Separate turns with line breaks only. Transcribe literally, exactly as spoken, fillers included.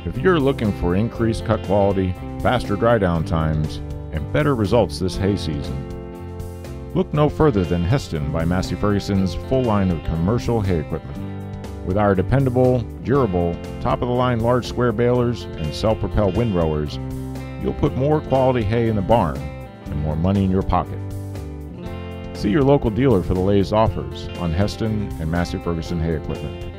If you're looking for increased cut quality, faster dry down times, and better results this hay season, look no further than Hesston by Massey Ferguson's full line of commercial hay equipment. With our dependable, durable, top-of-the-line large square balers and self-propelled windrowers, you'll put more quality hay in the barn and more money in your pocket. See your local dealer for the latest offers on Hesston and Massey Ferguson hay equipment.